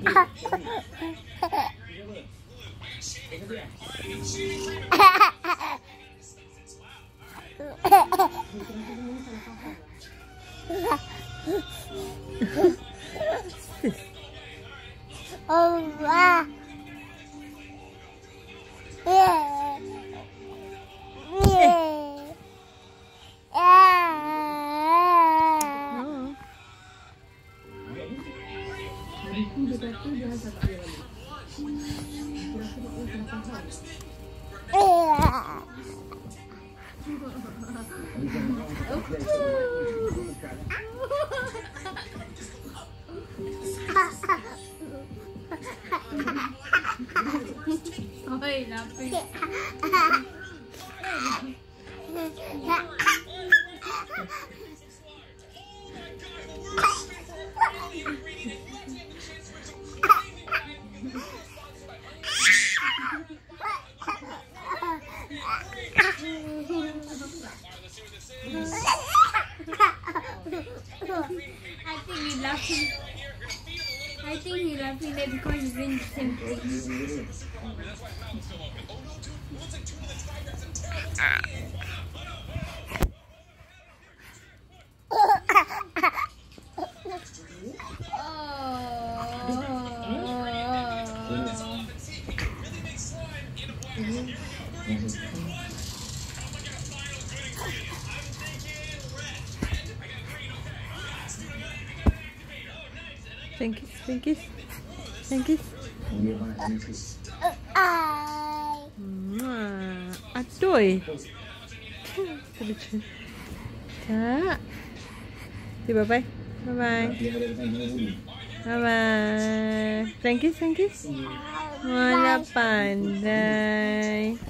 Allah. Ôi, lapis. I think he's laughing there because he's in the same place. Thank you. Aduh. Kak. Bye bye. Thank you. Mana pandai.